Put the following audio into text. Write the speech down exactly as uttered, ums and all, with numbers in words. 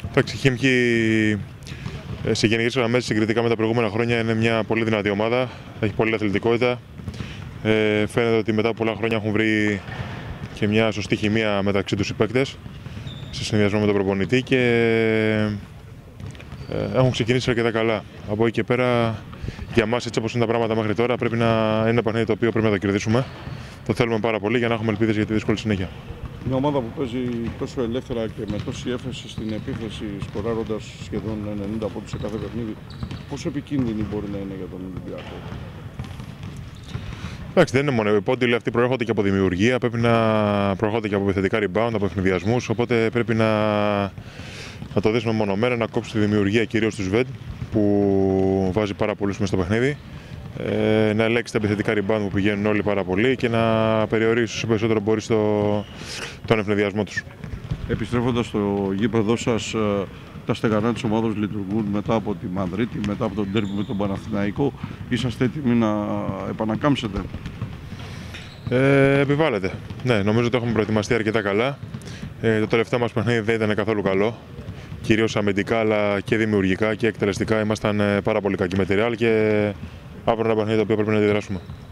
Εντάξει, η Χίμκι σε γενικές γραμμές συγκριτικά με τα προηγούμενα χρόνια είναι μια πολύ δυνατή ομάδα. Έχει πολλή αθλητικότητα. Ε, φαίνεται ότι μετά από πολλά χρόνια έχουν βρει και μια σωστή χημεία μεταξύ τους οι παίκτες σε συνδυασμό με τον προπονητή και ε, έχουν ξεκινήσει αρκετά καλά. Από εκεί και πέρα, για μας, έτσι όπως είναι τα πράγματα μέχρι τώρα, πρέπει να είναι ένα παιχνίδι το οποίο πρέπει να το κερδίσουμε. Το θέλουμε πάρα πολύ για να έχουμε ελπίδες για τη δύσκολη συνέχεια. Μια ομάδα που παίζει τόσο ελεύθερα και με τόση έφεση στην επίθεση, σκοράροντας σχεδόν ενενήντα πόντους σε κάθε παιχνίδι, πόσο επικίνδυνη μπορεί να είναι για τον Ολυμπιακό? Εντάξει, δεν είναι μόνο. Οι πόντοι αυτοί προέρχονται και από δημιουργία, πρέπει να προέρχονται και από επιθετικά rebound, από ευνηδιασμούς. Οπότε πρέπει να, να το δείσουμε μονομένα, να κόψει τη δημιουργία κυρίως του Σβέντ, που βάζει πάρα πολλούς μέσα στο παιχνίδι. Ε, να ελέγξει τα επιθετικά rebound που πηγαίνουν όλοι πάρα πολύ και να περιορίσει όσο περισσότερο μπορεί στο, τον ευνηδιασμό τους. Επιστρέφοντας στο γήπεδό σας, τα στεγανά της ομάδας λειτουργούν μετά από τη Μαδρίτη, μετά από τον ντέρμπι με τον Παναθηναϊκό. Είσαστε έτοιμοι να επανακάμψετε? Ε, επιβάλλεται. Ναι, νομίζω ότι έχουμε προετοιμαστεί αρκετά καλά. Ε, το τελευταίο μας παιχνίδι δεν ήταν καθόλου καλό. Κυρίως αμυντικά, αλλά και δημιουργικά και εκτελεστικά ήμασταν πάρα πολύ κακοί με τη Real και αύριο ένα παιχνίδι το οποίο πρέπει να αντιδράσουμε.